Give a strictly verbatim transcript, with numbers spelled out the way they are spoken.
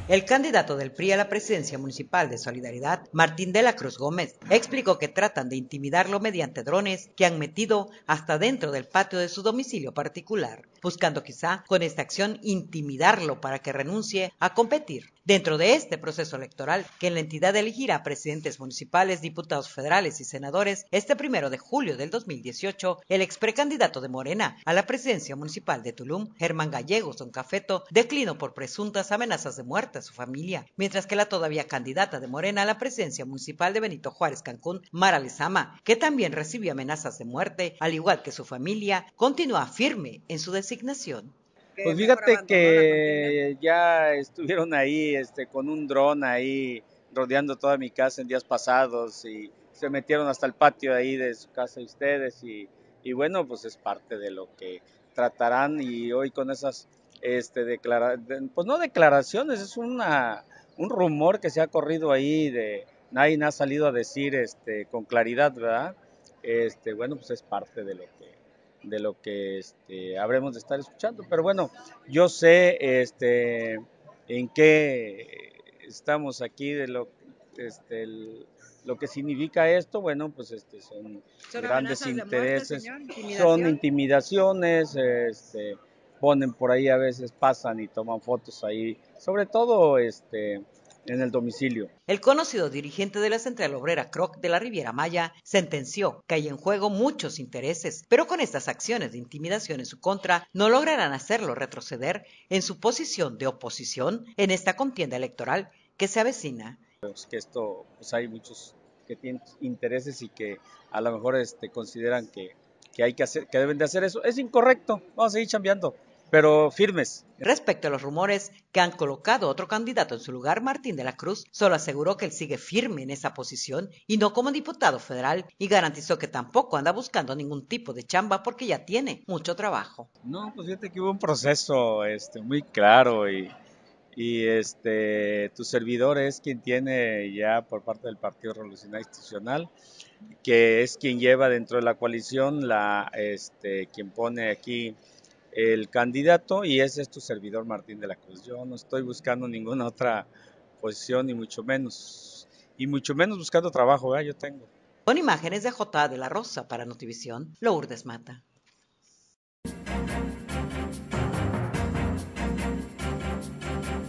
El candidato del P R I a la presidencia municipal de Solidaridad, Martín de la Cruz Gómez, explicó que tratan de intimidarlo mediante drones que han metido hasta dentro del patio de su domicilio particular, buscando quizá con esta acción intimidarlo para que renuncie a competir. Dentro de este proceso electoral, que en la entidad elegirá presidentes municipales, diputados federales y senadores, este primero de julio del dos mil dieciocho, el ex precandidato de Morena a la presidencia municipal de Tulum, Germán Gallegos Don Cafeto, declinó por presuntas amenazas de muerte a su familia, mientras que la todavía candidata de Morena a la presidencia municipal de Benito Juárez, Cancún, Mara Lezama, que también recibió amenazas de muerte, al igual que su familia, continúa firme en su designación. Pues fíjate que ya estuvieron ahí este, con un dron ahí rodeando toda mi casa en días pasados y se metieron hasta el patio ahí de su casa de ustedes y, y bueno, pues es parte de lo que tratarán y hoy con esas este, declara pues no declaraciones, es una, un rumor que se ha corrido ahí de nadie ha salido a decir este, con claridad, ¿verdad? Este, bueno, pues es parte de lo que de lo que este, habremos de estar escuchando. Pero bueno, yo sé este, en qué estamos aquí, de lo, este, el, lo que significa esto. Bueno, pues este, son, son grandes intereses, de muerte, señor, son intimidaciones, este, ponen por ahí a veces, pasan y toman fotos ahí, sobre todo este, en el domicilio. El conocido dirigente de la Central Obrera C R O C de la Riviera Maya sentenció que hay en juego muchos intereses, pero con estas acciones de intimidación en su contra no lograrán hacerlo retroceder en su posición de oposición en esta contienda electoral que se avecina. Pues que esto, pues hay muchos que tienen intereses y que a lo mejor este, consideran que, que hay que hacer, que deben de hacer eso. Es incorrecto, vamos a seguir chambeando, pero firmes. Respecto a los rumores que han colocado otro candidato en su lugar, Martín de la Cruz solo aseguró que él sigue firme en esa posición y no como diputado federal, y garantizó que tampoco anda buscando ningún tipo de chamba porque ya tiene mucho trabajo. No, pues fíjate que hubo un proceso este, muy claro y, y este, tu servidor es quien tiene ya por parte del Partido Revolucionario Institucional, que es quien lleva dentro de la coalición, la, este, quien pone aquí el candidato y ese es tu servidor Martín de la Cruz. Yo no estoy buscando ninguna otra posición, ni mucho menos, y mucho menos buscando trabajo, ¿eh? Yo tengo. Con imágenes de J. de la Rosa para Notivisión, Lourdes Mata.